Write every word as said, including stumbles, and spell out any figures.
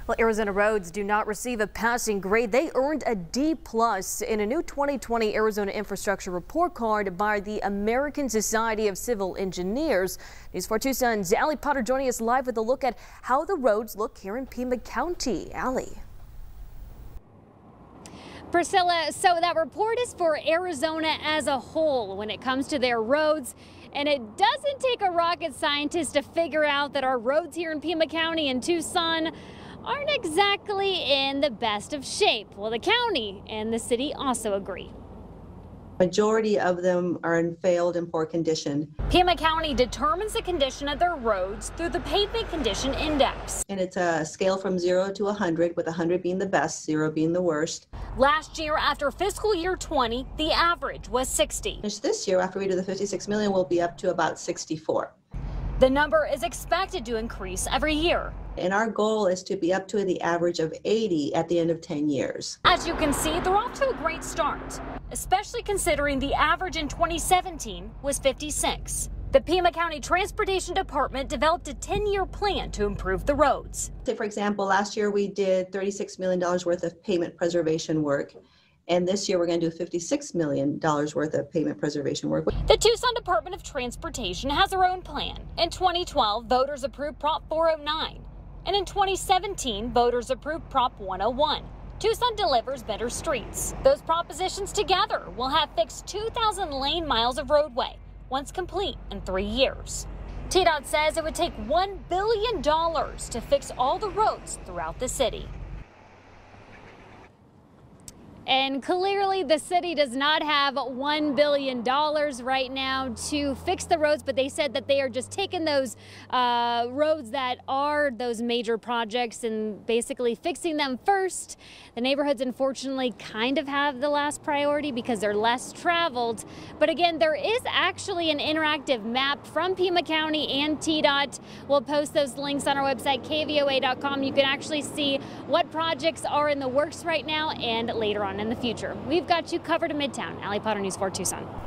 Well, Arizona roads do not receive a passing grade. They earned a D plus in a new twenty twenty Arizona Infrastructure Report Card by the American Society of Civil Engineers. News four Tucson's Allie Potter joining us live with a look at how the roads look here in Pima County. Allie. Priscilla, so that report is for Arizona as a whole when it comes to their roads. And it doesn't take a rocket scientist to figure out that our roads here in Pima County and Tucson aren't exactly in the best of shape. Well, the county and the city also agree. Majority of them are in failed and poor condition. Pima County determines the condition of their roads through the Pavement Condition Index. And it's a scale from zero to one hundred, with one hundred being the best, zero being the worst. Last year, after fiscal year twenty, the average was sixty. This year, after we do the fifty-six million, we'll be up to about sixty-four. The number is expected to increase every year. And our goal is to be up to the average of eighty at the end of ten years. As you can see, they're off to a great start, especially considering the average in twenty seventeen was fifty-six. The Pima County Transportation Department developed a ten-year plan to improve the roads. Say, for example, last year we did thirty-six million dollars worth of pavement preservation work. And this year we're going to do fifty-six million dollars worth of pavement preservation work. The Tucson Department of Transportation has their own plan. In twenty twelve, voters approved Prop four oh nine. And in twenty seventeen, voters approved Prop one oh one. Tucson delivers better streets. Those propositions together will have fixed two thousand lane miles of roadway, once complete in three years. T DOT says it would take one billion dollars to fix all the roads throughout the city. And clearly the city does not have one billion dollars right now to fix the roads, but they said that they are just taking those uh, roads that are those major projects and basically fixing them first. The neighborhoods, unfortunately, kind of have the last priority because they're less traveled. But again, there is actually an interactive map from Pima County and T DOT. We'll post those links on our website, K V O A dot com. You can actually see what projects are in the works right now and later on in the future. We've got you covered in Midtown. Allie Potter, News four Tucson.